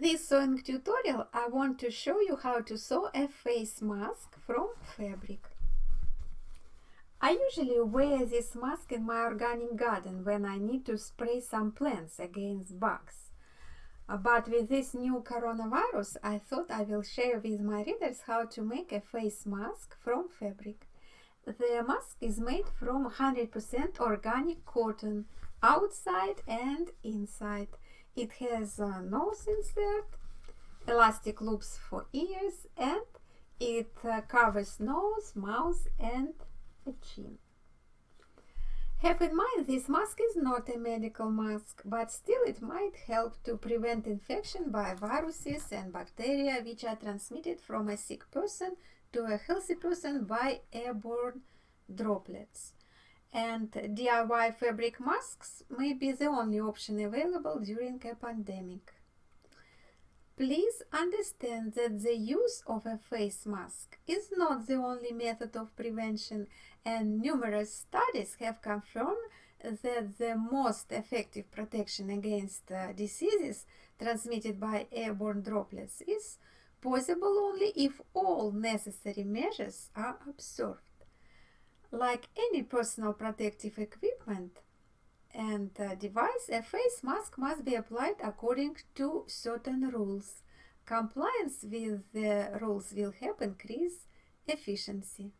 this sewing tutorial, I want to show you how to sew a face mask from fabric. I usually wear this mask in my organic garden when I need to spray some plants against bugs. But with this new coronavirus, I thought I will share with my readers how to make a face mask from fabric. The mask is made from 100% organic cotton, outside and inside. It has a nose insert, elastic loops for ears, and it covers nose, mouth and a chin. Have in mind, this mask is not a medical mask, but still it might help to prevent infection by viruses and bacteria which are transmitted from a sick person to a healthy person by airborne droplets. And DIY fabric masks may be the only option available during a pandemic. Please understand that the use of a face mask is not the only method of prevention, and numerous studies have confirmed that the most effective protection against diseases transmitted by airborne droplets is possible only if all necessary measures are observed. Like any personal protective equipment and device, a face mask must be applied according to certain rules. Compliance with the rules will help increase efficiency.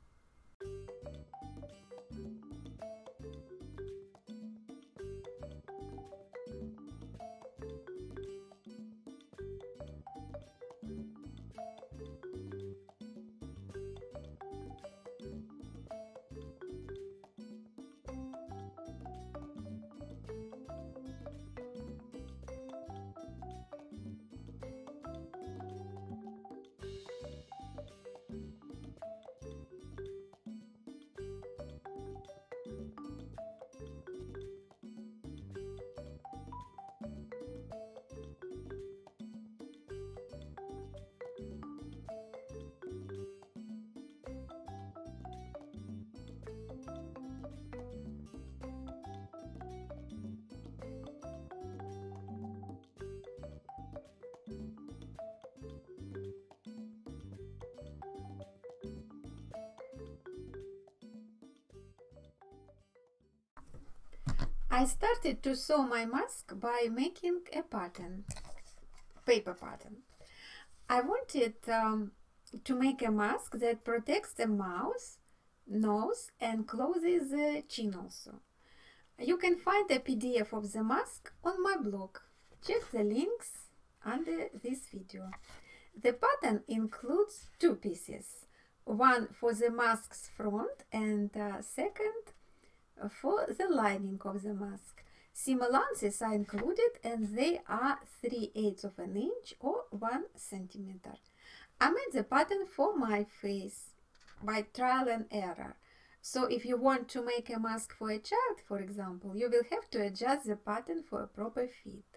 I started to sew my mask by making a pattern, paper pattern. I wanted to make a mask that protects the mouth, nose and closes the chin also. You can find a PDF of the mask on my blog. Check the links under this video. The pattern includes two pieces, one for the mask's front and second for the lining of the mask. Seam allowances are included and they are 3/8 of an inch or 1 centimeter. I made the pattern for my face by trial and error. So if you want to make a mask for a child, for example, you will have to adjust the pattern for a proper fit.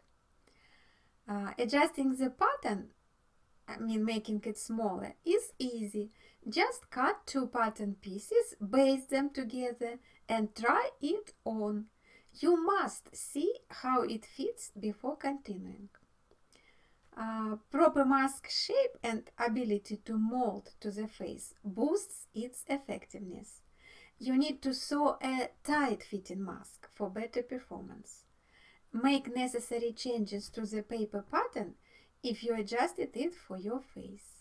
Adjusting the pattern, making it smaller, is easy. Just cut two pattern pieces, baste them together and try it on. You must see how it fits before continuing. Proper mask shape and ability to mold to the face boosts its effectiveness. You need to sew a tight-fitting mask for better performance. Make necessary changes to the paper pattern if you adjusted it for your face.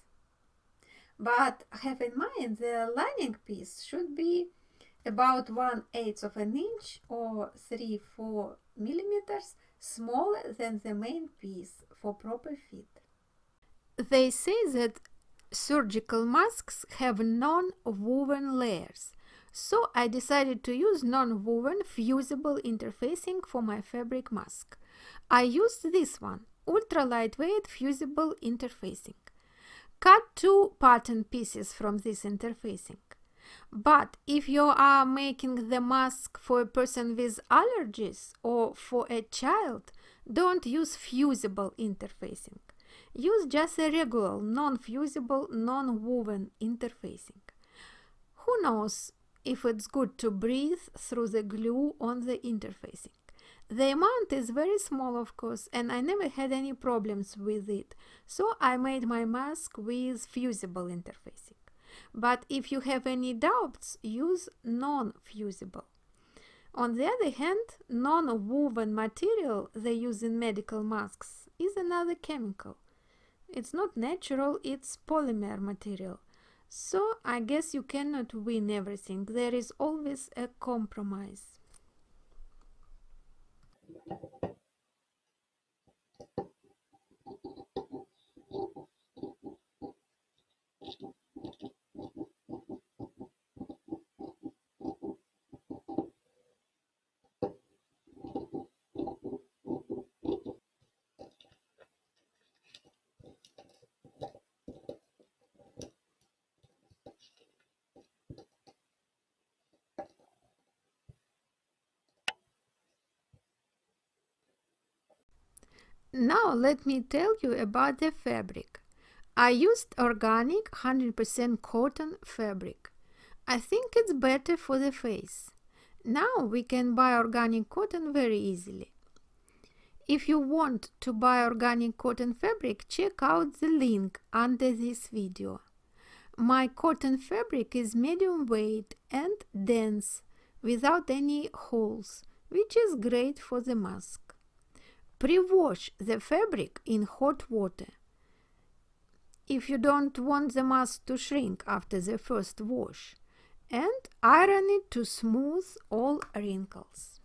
But have in mind, the lining piece should be about 1/8 of an inch or 3-4 millimeters smaller than the main piece for proper fit. They say that surgical masks have non-woven layers, so I decided to use non-woven fusible interfacing for my fabric mask. I used this one, ultra lightweight fusible interfacing. Cut two pattern pieces from this interfacing. But if you are making the mask for a person with allergies or for a child, don't use fusible interfacing. Use just a regular, non-fusible, non-woven interfacing. Who knows if it's good to breathe through the glue on the interfacing. The amount is very small, of course, and I never had any problems with it, so I made my mask with fusible interfacing. But if you have any doubts, use non-fusible. On the other hand, non-woven material they use in medical masks is another chemical. It's not natural, it's polymer material. So I guess you cannot win everything. There is always a compromise. Now let me tell you about the fabric. I used organic 100% cotton fabric. I think it's better for the face. Now we can buy organic cotton very easily. If you want to buy organic cotton fabric, check out the link under this video. My cotton fabric is medium weight and dense, without any holes, which is great for the mask. Pre-wash the fabric in hot water if you don't want the mask to shrink after the first wash, and iron it to smooth all wrinkles.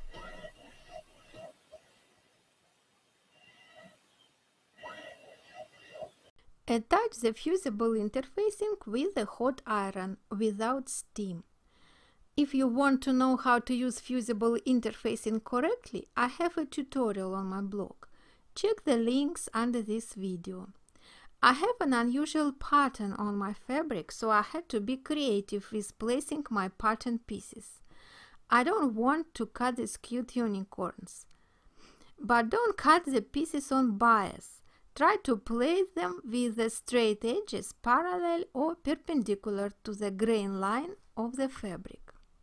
Attach the fusible interfacing with a hot iron without steam. If you want to know how to use fusible interfacing correctly, I have a tutorial on my blog. Check the links under this video. I have an unusual pattern on my fabric, so I had to be creative with placing my pattern pieces. I don't want to cut these cute unicorns. But don't cut the pieces on bias. Try to place them with the straight edges parallel or perpendicular to the grain line of the fabric.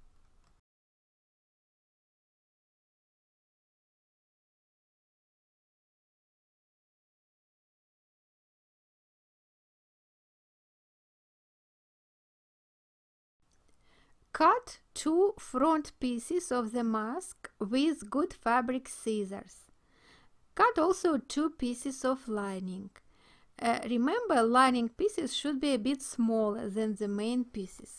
Cut 2 front pieces of the mask with good fabric scissors. Cut also 2 pieces of lining. Remember, lining pieces should be a bit smaller than the main pieces.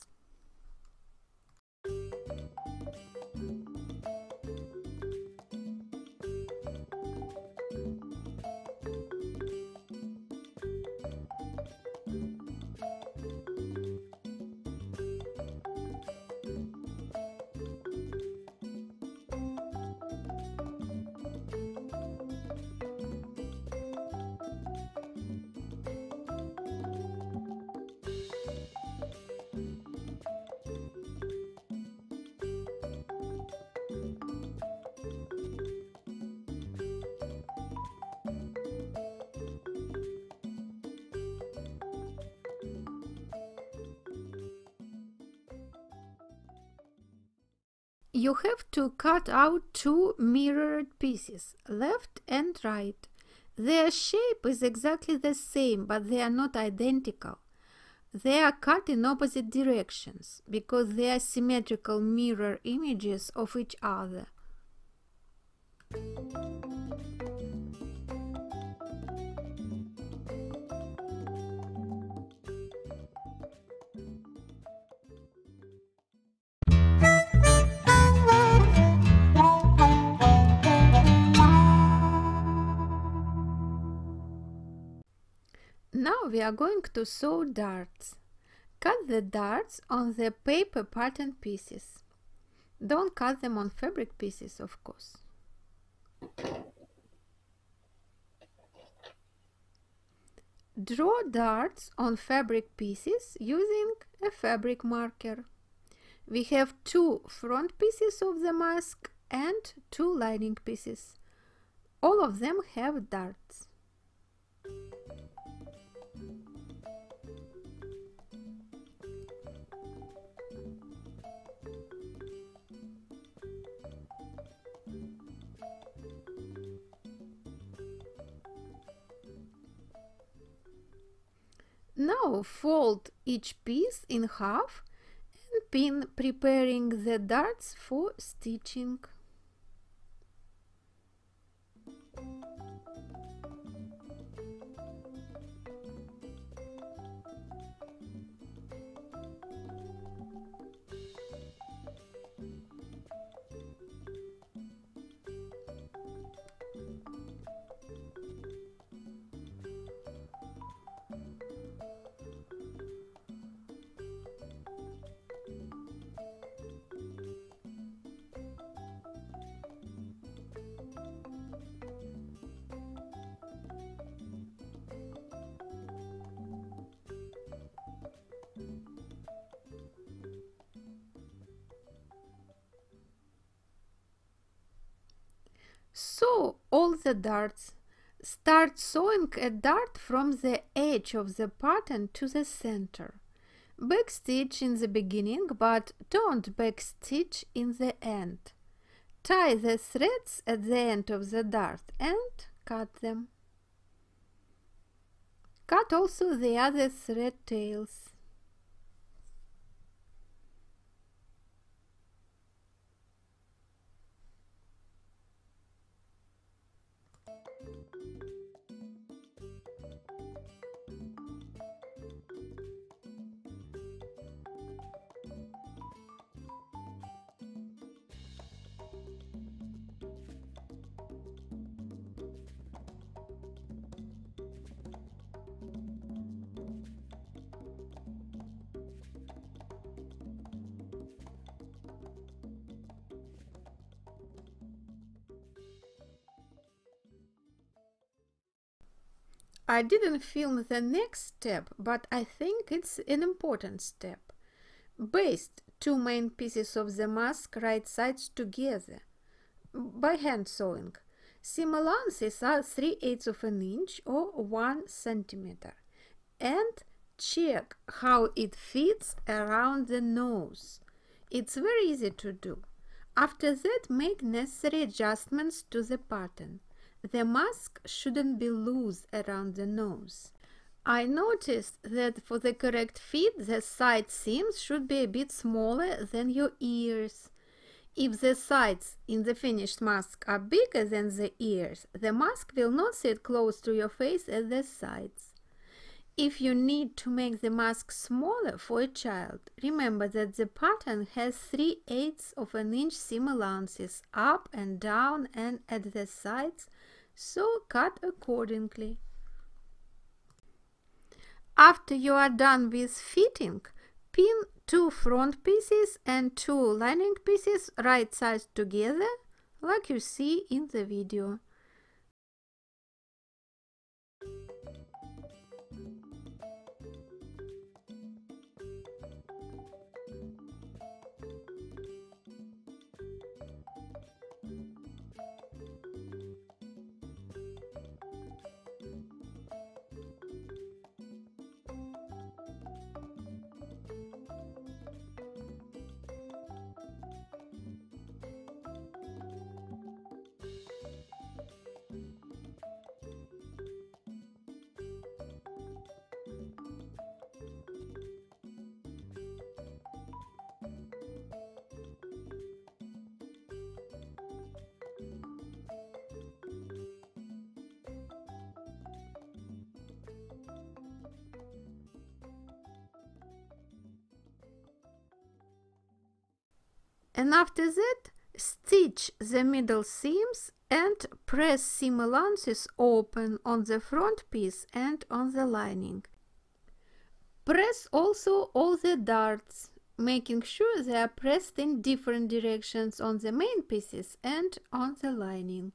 You have to cut out 2 mirrored pieces, left and right. Their shape is exactly the same, but they are not identical. They are cut in opposite directions because they are symmetrical mirror images of each other. Now we are going to sew darts. Cut the darts on the paper pattern pieces. Don't cut them on fabric pieces, of course. Draw darts on fabric pieces using a fabric marker. We have 2 front pieces of the mask and 2 lining pieces. All of them have darts. Now fold each piece in half and pin, preparing the darts for stitching. Sew all the darts. Start sewing a dart from the edge of the pattern to the center. Backstitch in the beginning, but don't backstitch in the end. Tie the threads at the end of the dart and cut them. Cut also the other thread tails. I didn't film the next step, but I think it's an important step. Baste two main pieces of the mask right sides together by hand sewing. Seam allowances are 3/8 of an inch or 1 centimeter. And check how it fits around the nose. It's very easy to do. After that, make necessary adjustments to the pattern. The mask shouldn't be loose around the nose. I noticed that for the correct fit, the side seams should be a bit smaller than your ears. If the sides in the finished mask are bigger than the ears, the mask will not sit close to your face at the sides. If you need to make the mask smaller for a child, remember that the pattern has 3/8 of an inch seam allowances up and down and at the sides, so cut accordingly. After you are done with fitting, pin two front pieces and two lining pieces right sides together, like you see in the video. And after that, stitch the middle seams and press seam allowances open on the front piece and on the lining. Press also all the darts, making sure they are pressed in different directions on the main pieces and on the lining.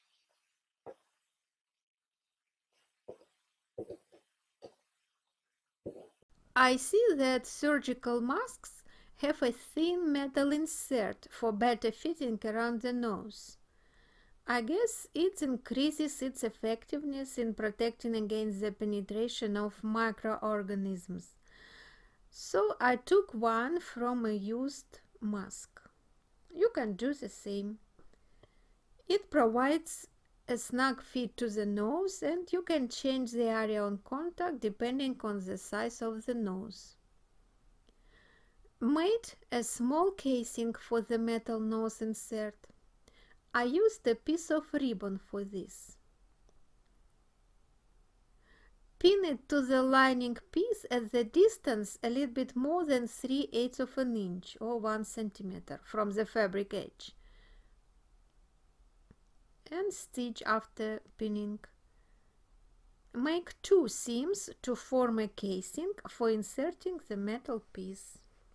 I see that surgical masks have a thin metal insert for better fitting around the nose. I guess it increases its effectiveness in protecting against the penetration of microorganisms. So I took one from a used mask. You can do the same. It provides a snug fit to the nose, and you can change the area on contact depending on the size of the nose. Made a small casing for the metal nose insert. I used a piece of ribbon for this. Pin it to the lining piece at the distance a little bit more than 3/8 of an inch or 1 centimeter from the fabric edge, and stitch after pinning. Make 2 seams to form a casing for inserting the metal piece.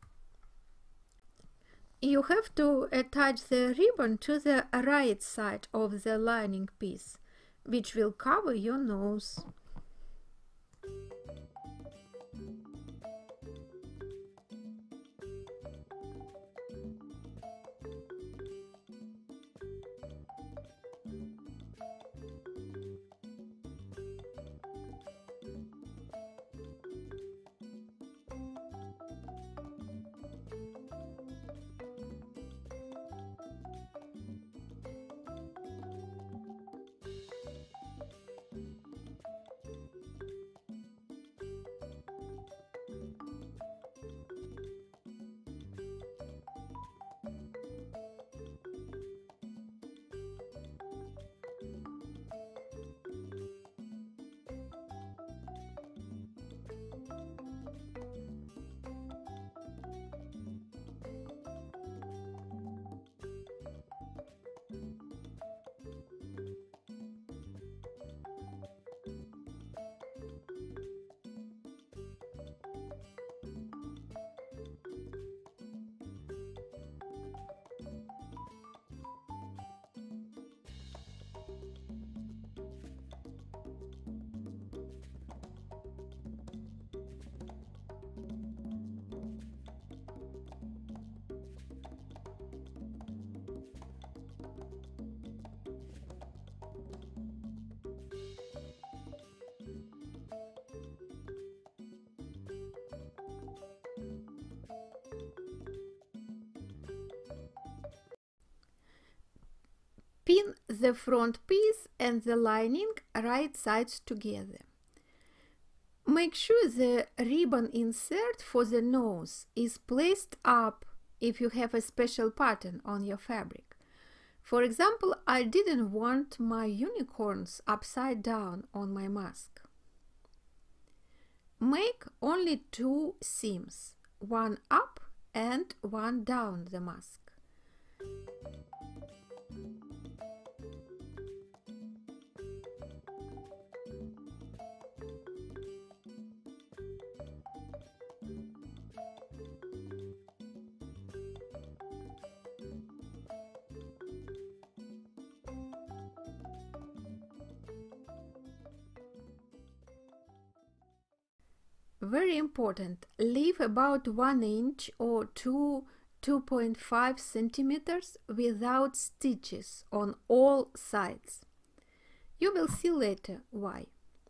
You have to attach the ribbon to the right side of the lining piece, which will cover your nose. Pin the front piece and the lining right sides together. Make sure the ribbon insert for the nose is placed up if you have a special pattern on your fabric. For example, I didn't want my unicorns upside down on my mask. Make only 2 seams, one up and one down the mask. Very important, leave about 1 inch or 2.5 centimeters without stitches on all sides. You will see later why.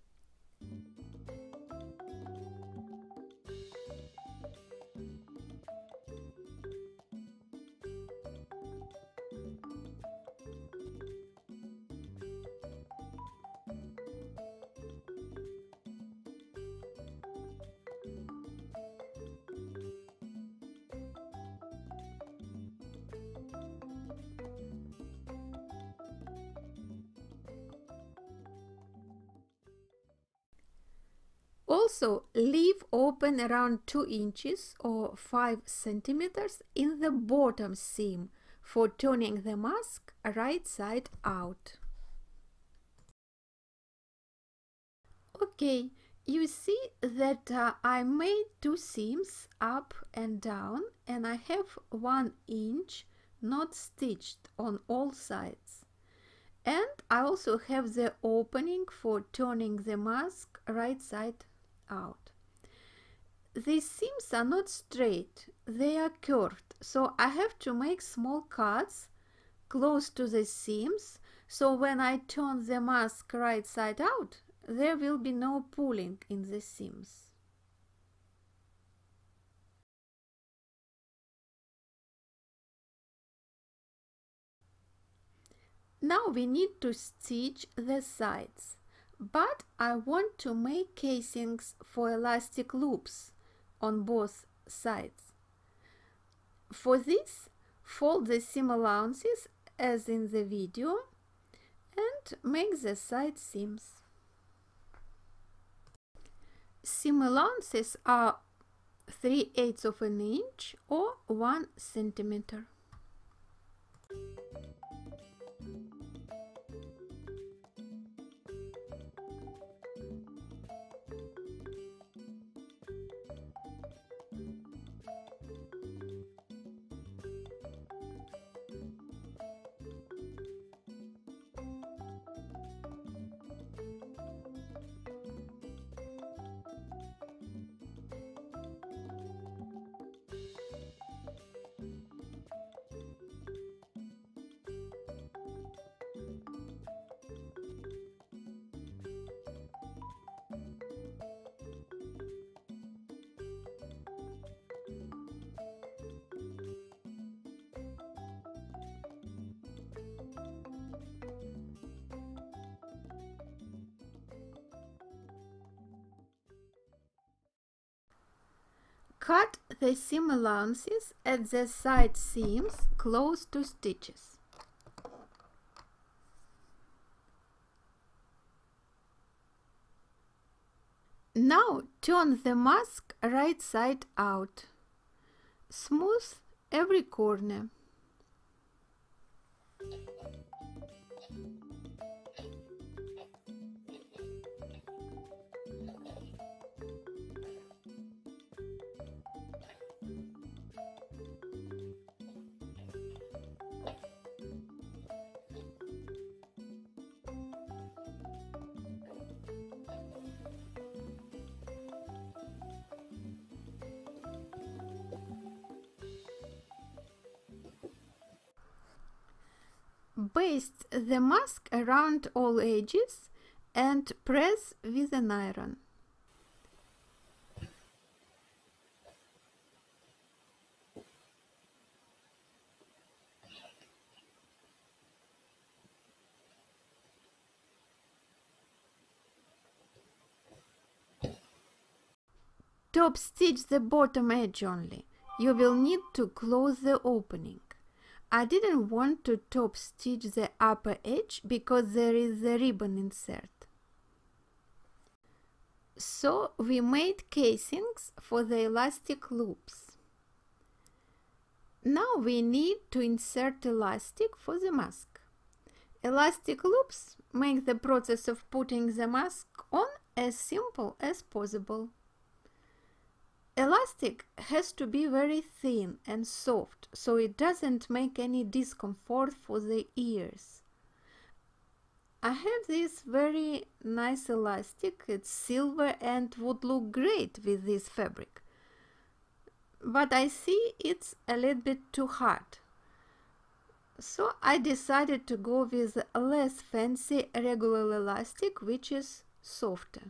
Also, leave open around 2 inches or 5 centimeters in the bottom seam for turning the mask right side out. Okay, you see that I made 2 seams up and down, and I have 1 inch not stitched on all sides. And I also have the opening for turning the mask right side out. These seams are not straight, they are curved, so I have to make small cuts close to the seams, so when I turn the mask right side out, there will be no pulling in the seams. Now we need to stitch the sides, but I want to make casings for elastic loops on both sides. For this, fold the seam allowances as in the video and make the side seams. Seam allowances are 3/8 of an inch or 1 centimeter. Cut the seam allowances at the side seams close to stitches. Now turn the mask right side out. Smooth every corner. Baste the mask around all edges and press with an iron. Top stitch the bottom edge only. You will need to close the opening. I didn't want to top stitch the upper edge because there is a ribbon insert. So we made casings for the elastic loops. Now we need to insert elastic for the mask. Elastic loops make the process of putting the mask on as simple as possible. Elastic has to be very thin and soft, so it doesn't make any discomfort for the ears. I have this very nice elastic, it's silver and would look great with this fabric. But I see it's a little bit too hard. So I decided to go with a less fancy regular elastic, which is softer.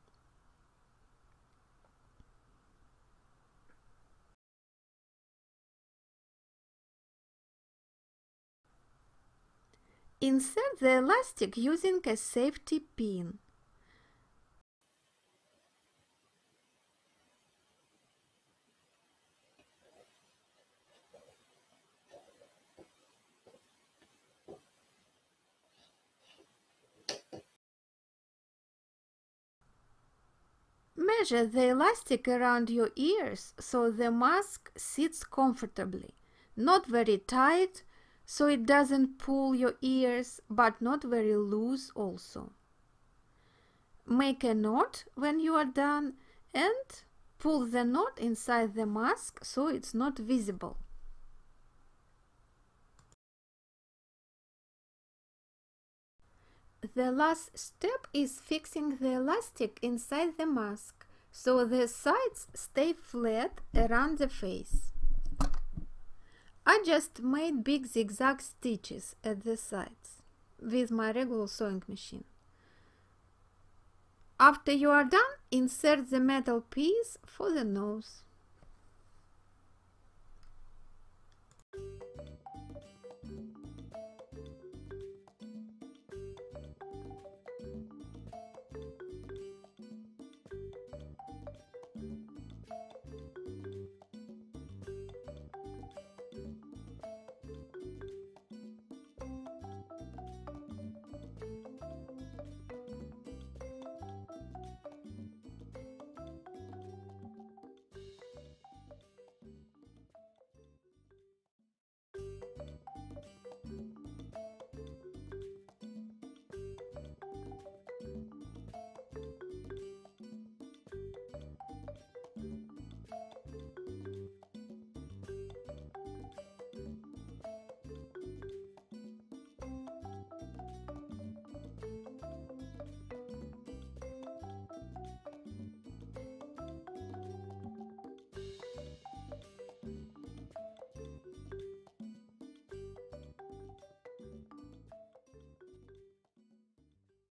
Insert the elastic using a safety pin. Measure the elastic around your ears so the mask sits comfortably, not very tight, so it doesn't pull your ears, but not very loose also. Make a knot when you are done and pull the knot inside the mask so it's not visible. The last step is fixing the elastic inside the mask so the sides stay flat around the face. I just made big zigzag stitches at the sides with my regular sewing machine. After you are done, insert the metal piece for the nose.